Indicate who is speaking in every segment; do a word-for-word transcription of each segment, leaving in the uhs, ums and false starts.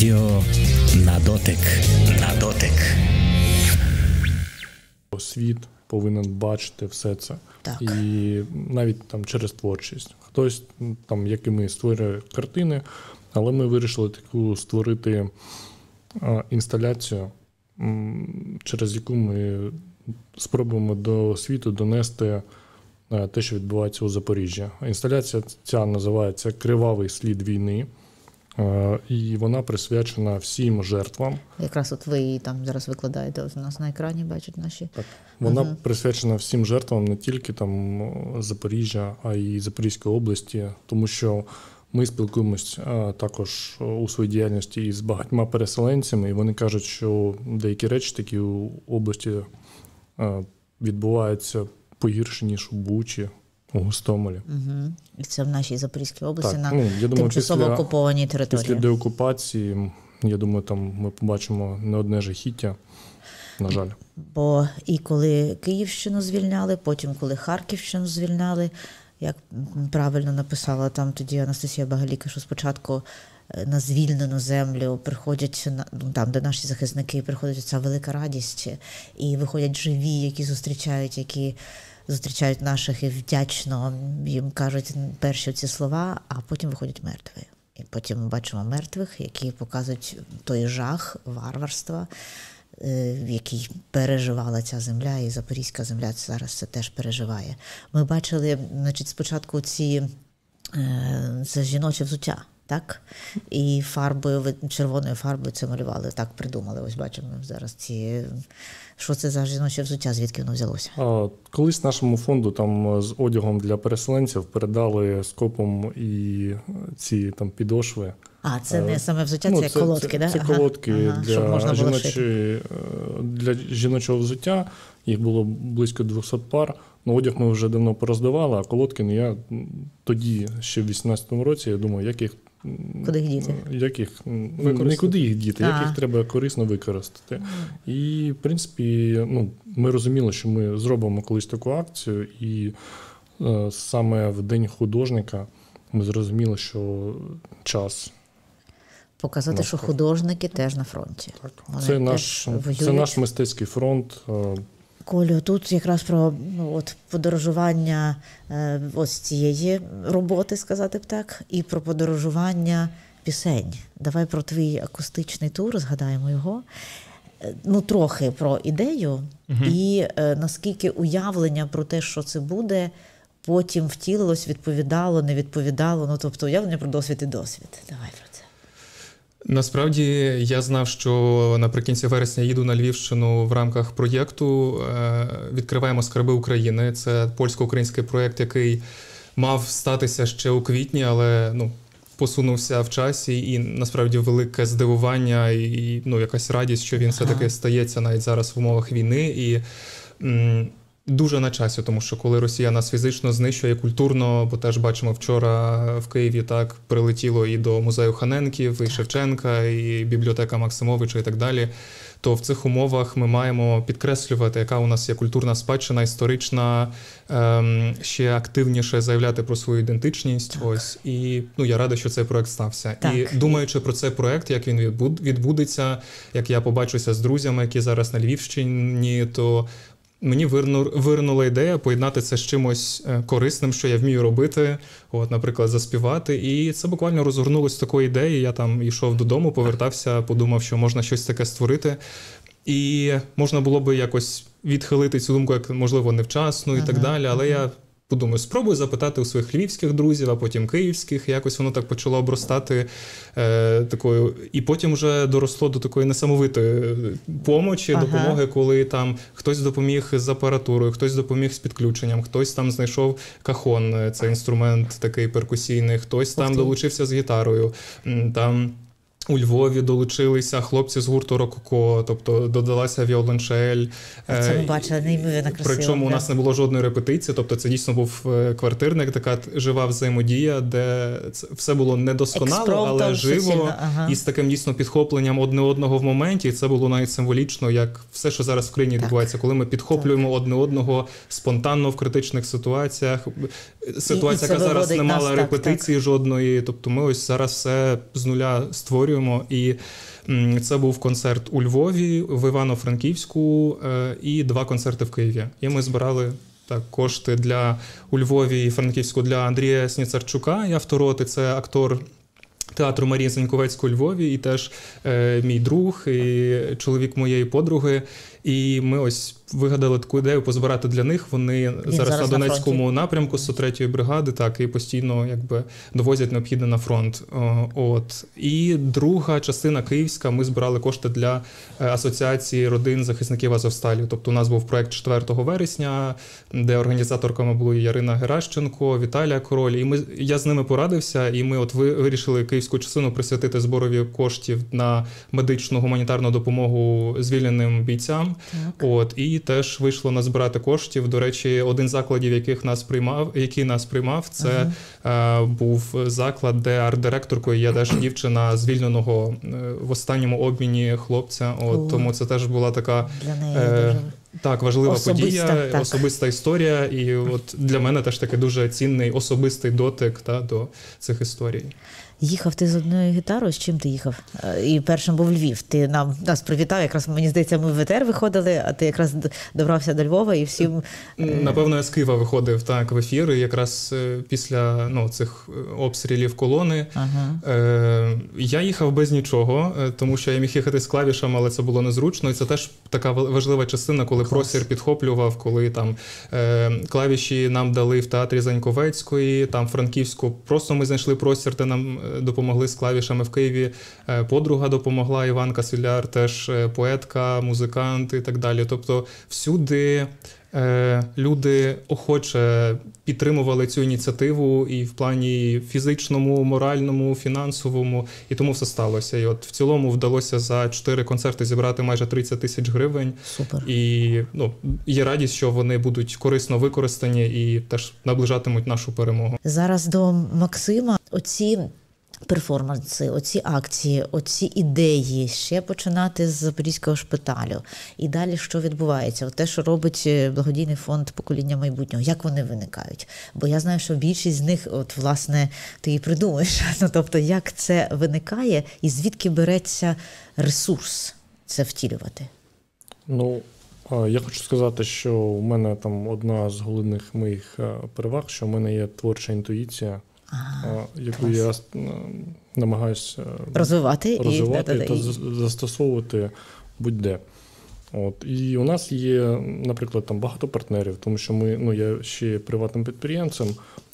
Speaker 1: Радіо на дотик. На дотик.
Speaker 2: Світ повинен бачити все це.
Speaker 3: Так.
Speaker 2: І навіть там через творчість. Хтось там, як і ми, створює картини, але ми вирішили таку створити а, інсталяцію, м, через яку ми спробуємо до світу донести а, те, що відбувається у Запоріжжі. Інсталяція ця називається «Кривавий слід війни». І вона присвячена всім жертвам.
Speaker 3: Якраз от ви її там зараз викладаєте, ось у нас на екрані бачать наші.
Speaker 2: Так. Вона
Speaker 3: угу.
Speaker 2: присвячена всім жертвам не тільки там Запоріжжя, а й Запорізької області, тому що ми спілкуємось також у своїй діяльності із багатьма переселенцями, і вони кажуть, що деякі речі такі у області відбуваються погірше, ніж у Бучі, у Гостомелі.
Speaker 3: Угу. І це в нашій Запорізькій області,
Speaker 2: так,
Speaker 3: на
Speaker 2: ну, я думаю,
Speaker 3: тимчасово
Speaker 2: після,
Speaker 3: окупованій території.
Speaker 2: Після деокупації, я думаю, там ми побачимо не одне жахіття, на жаль.
Speaker 3: Бо і коли Київщину звільняли, потім коли Харківщину звільняли, як правильно написала там тоді Анастасія Багаліка, що спочатку на звільнену землю приходять, там, де наші захисники, приходить ця велика радість, і виходять живі, які зустрічають, які зустрічають наших і вдячно їм кажуть перші ці слова, а потім виходять мертві. І потім ми бачимо мертвих, які показують той жах, варварства, який переживала ця земля, і Запорізька земля зараз це теж переживає. Ми бачили, значить, спочатку ці, це жіноче взуття, так? І фарбою, червоною фарбою це малювали, так придумали. Ось бачимо зараз ці... Що це за жіноче взуття, звідки воно взялося?
Speaker 2: А, колись нашому фонду там з одягом для переселенців передали скопом і ці там підошви.
Speaker 3: А, це не саме взуття,
Speaker 2: ну,
Speaker 3: це,
Speaker 2: це
Speaker 3: колодки,
Speaker 2: це,
Speaker 3: да?
Speaker 2: Це
Speaker 3: ага.
Speaker 2: колодки
Speaker 3: ага.
Speaker 2: для, жіночої, для жіночого взуття. Їх було близько двісті пар. Ну, одяг ми вже давно пороздавали, а колодки, ну, я тоді, ще в вісімнадцятому році, я думаю, як їх...
Speaker 3: Куди їх діти?
Speaker 2: Як їх, не куди їх діти,
Speaker 3: а.
Speaker 2: як їх треба корисно використати. І, в принципі, ну, ми розуміли, що ми зробимо колись таку акцію, і е, саме в День художника ми зрозуміли, що час.
Speaker 3: Показати, що художники теж на фронті.
Speaker 2: Так. Це наш, це наш мистецький фронт.
Speaker 3: Колю, тут якраз про ну, от, подорожування е, ось цієї роботи, сказати б так, і про подорожування пісень. Давай про твій акустичний тур, згадаємо його. Ну, трохи про ідею угу. і е, наскільки уявлення про те, що це буде, потім втілилось, відповідало, не відповідало. Ну, тобто уявлення про досвід і досвід. Давай про це.
Speaker 4: Насправді, я знав, що наприкінці вересня їду на Львівщину в рамках проєкту «Відкриваємо скарби України». Це польсько-український проєкт, який мав статися ще у квітні, але ну, посунувся в часі. І насправді велике здивування і ну, якась радість, що він ага. все-таки стається навіть зараз в умовах війни. І м- дуже на часі, тому що коли Росія нас фізично знищує, культурно, бо теж бачимо вчора в Києві так прилетіло і до музею Ханенків, і Шевченка, і бібліотека Максимовича і так далі, то в цих умовах ми маємо підкреслювати, яка у нас є культурна спадщина, історична, ем, ще активніше заявляти про свою ідентичність. Так. Ось. І ну, я радий, що цей проект стався.
Speaker 3: Так.
Speaker 4: І думаючи про цей проект, як він відбудеться, як я побачуся з друзями, які зараз на Львівщині, то мені виринула ідея поєднати це з чимось корисним, що я вмію робити, от, наприклад, заспівати. І це буквально розгорнулося з такої ідеї. Я там йшов додому, повертався, подумав, що можна щось таке створити. І можна було би якось відхилити цю думку, як, можливо, невчасно і ага, так далі. Але ага. я подумаю, спробую запитати у своїх львівських друзів, а потім київських. Якось воно так почало обростати е, такою. І потім вже доросло до такої несамовитої помочі, ага. допомоги, коли там хтось допоміг з апаратурою, хтось допоміг з підключенням, хтось там знайшов кахон, це інструмент такий перкусійний, хтось там Охту. долучився з гітарою, там... У Львові долучилися хлопці з гурту «Рококо», тобто додалася віолончель.
Speaker 3: Це ми бачили, неймовірно красиво.
Speaker 4: Причому у нас не було жодної репетиції, тобто це дійсно був квартирник, така жива взаємодія, де все було недосконало, але живо, ага. і з таким дійсно підхопленням одне одного в моменті. І це було навіть символічно, як все, що зараз в країні відбувається, коли ми підхоплюємо так. одне одного спонтанно в критичних ситуаціях. Ситуація, і, і яка зараз не мала репетиції так, жодної, тобто ми ось зараз все з нуля створюємо. повторюємо. І це був концерт у Львові, в Івано-Франківську і два концерти в Києві. І ми збирали так, кошти для у Львові і Франківську для Андрія Сніцарчука, я автороти, це актор театру Марії Заньковецької у Львові, і теж е, мій друг, і чоловік моєї подруги. І ми ось вигадали таку ідею позбирати для них. Вони зараз, зараз на Донецькому на напрямку сто третьої бригади, так, і постійно якби довозять необхідне на фронт. От. І друга частина київська, ми збирали кошти для Асоціації родин захисників Азовсталі. Тобто у нас був проект четвертого вересня, де організаторками були Ярина Геращенко, Віталія Король. І ми, я з ними порадився, і ми от вирішили київську частину присвятити зборові коштів на медичну гуманітарну допомогу звільненим бійцям. Так. От, і теж вийшло назбирати коштів. До речі, один з закладів, яких нас приймав, який нас приймав, це ага. е, був заклад, де арт-директоркою є теж дівчина звільненого е, в останньому обміні хлопця. От, тому це теж була така
Speaker 3: для неї
Speaker 4: е,
Speaker 3: дуже
Speaker 4: так, важлива
Speaker 3: особиста,
Speaker 4: подія,
Speaker 3: так.
Speaker 4: особиста історія. І от для мене теж такий дуже цінний особистий дотик та, до цих історій.
Speaker 3: Їхав ти з одною гітарою? З чим ти їхав? І першим був Львів. Ти нам нас привітав, якраз, мені здається, ми в етер виходили, а ти якраз добрався до Львова і всім...
Speaker 4: Напевно, я з Києва виходив так, в ефір, якраз після ну, цих обстрілів колони. Ага. Е, я їхав без нічого, тому що я міг їхати з клавішами, але це було незручно. І це теж така важлива частина, коли Клас. Простір підхоплював, коли там е, клавіші нам дали в театрі Заньковецької, там Франківську. Просто ми знайшли простір, де нам допомогли з клавішами в Києві. Подруга допомогла, Іванка Свіляр, теж поетка, музикант і так далі. Тобто всюди е, люди охоче підтримували цю ініціативу і в плані фізичному, моральному, фінансовому, і тому все сталося. І от в цілому вдалося за чотири концерти зібрати майже тридцять тисяч гривень.
Speaker 3: Супер.
Speaker 4: І ну, є радість, що вони будуть корисно використані і теж наближатимуть нашу перемогу.
Speaker 3: Зараз до Максима. Оці перформанси, оці акції, оці ідеї, ще починати з Запорізького шпиталю. І далі що відбувається? От те, що робить благодійний фонд «Покоління майбутнього», як вони виникають? Бо я знаю, що більшість з них, от, власне, ти і придумаєш. Ну, тобто, як це виникає і звідки береться ресурс це втілювати?
Speaker 2: Ну, я хочу сказати, що у мене там одна з головних моїх переваг, що в мене є творча інтуїція, Ага, яку клас. я намагаюся
Speaker 3: розвивати,
Speaker 2: розвивати
Speaker 3: і,
Speaker 2: та, та, і... застосовувати будь-де. От. І у нас є, наприклад, там багато партнерів, тому що ми, ну, я ще є приватним підприємцем,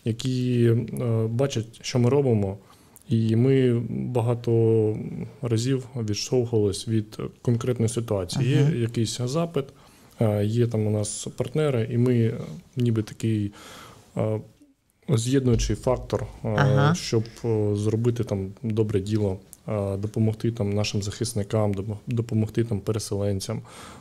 Speaker 2: які е, бачать, що ми робимо, і ми багато разів відштовхувалися від конкретної ситуації. Ага. Є якийсь запит, е, є там у нас партнери, і ми ніби такий е, з'єднуючий фактор, ага. щоб зробити там добре діло, допомогти там нашим захисникам, допомогти там переселенцям.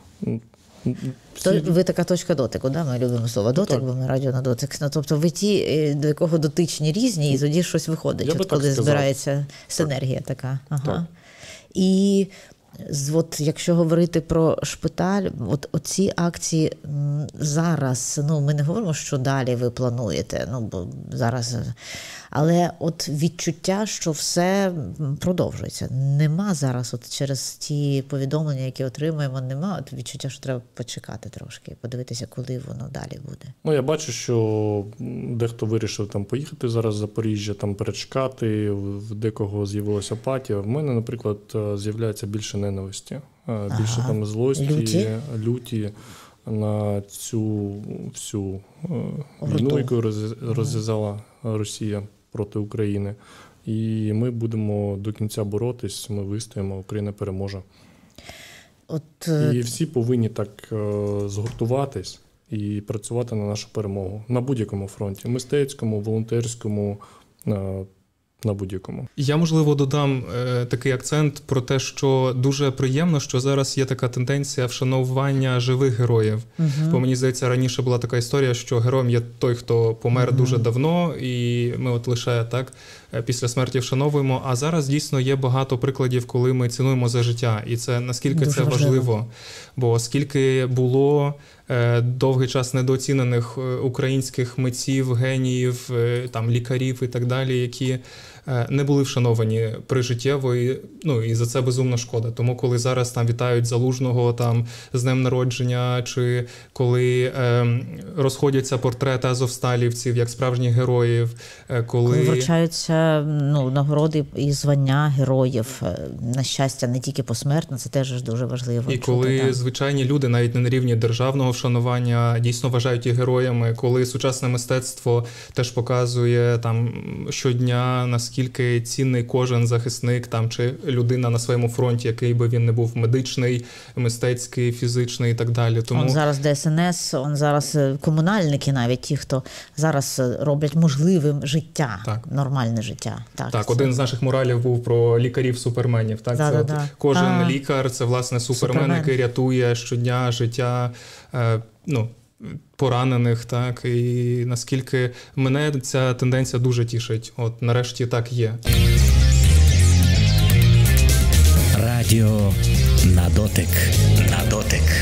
Speaker 3: Всі... Ви така точка дотику, да? Ми любимо слово дотик, так. Бо ми радіо на дотик. Ну, тобто ви ті, до якого дотичні різні, і тоді щось виходить, от коли збирається синергія так. така. Ага. Так. І от, якщо говорити про шпиталь, от оці акції зараз, ну, ми не говоримо, що далі ви плануєте, ну, бо зараз, але от відчуття, що все продовжується. Нема зараз, от через ті повідомлення, які отримуємо, нема от відчуття, що треба почекати трошки, подивитися, коли воно далі буде.
Speaker 2: Ну, я бачу, що дехто вирішив там поїхати зараз в Запоріжжя, там перечекати, в декого з'явилася апатія. В мене, наприклад, з'являється більше ненависті, більше ага. там злості, люті? люті на цю всю війну, яку розв'язала Росія проти України. І ми будемо до кінця боротись, ми вистоїмо, Україна переможе.
Speaker 3: От...
Speaker 2: І всі повинні так згуртуватись і працювати на нашу перемогу на будь-якому фронті, мистецькому, волонтерському, на будь-якому.
Speaker 4: Я, можливо, додам е, такий акцент про те, що дуже приємно, що зараз є така тенденція вшанування живих героїв. Uh-huh. Бо мені здається, раніше була така історія, що героєм є той, хто помер uh-huh. дуже давно, і ми от лише так після смерті вшановуємо. А зараз дійсно є багато прикладів, коли ми цінуємо за життя. І це наскільки дуже це важливо. важливо. Бо скільки було довгий час недооцінених українських митців, геніїв, там лікарів і так далі, які не були вшановані прижиттєво, і, ну, і за це безумно шкода. Тому коли зараз там вітають Залужного там з днем народження, чи коли е, розходяться портрети азовсталівців як справжніх героїв, е, коли...
Speaker 3: коли вручаються ну, нагороди і звання героїв, на щастя, не тільки посмертно, це теж дуже важливо.
Speaker 4: І
Speaker 3: чути,
Speaker 4: коли
Speaker 3: так.
Speaker 4: звичайні люди, навіть не на рівні державного вшанування, дійсно вважають їх героями, коли сучасне мистецтво теж показує там щодня, наскільки цінний кожен захисник там чи людина на своєму фронті, який би він не був медичний, мистецький, фізичний і так далі. Тому
Speaker 3: Он зараз Де Ес Ен Ес, он зараз комунальники навіть, ті, хто зараз роблять можливим життя, так. нормальне життя. Так,
Speaker 4: так
Speaker 3: це...
Speaker 4: один з наших муралів був про лікарів-суперменів. Так?
Speaker 3: Да,
Speaker 4: це
Speaker 3: да, да.
Speaker 4: Кожен
Speaker 3: а,
Speaker 4: лікар – це, власне, супермен, супермен, який рятує щодня життя, е, ну, поранених, так, і наскільки мене ця тенденція дуже тішить. От, нарешті так є.
Speaker 1: Радіо на дотик, на дотик.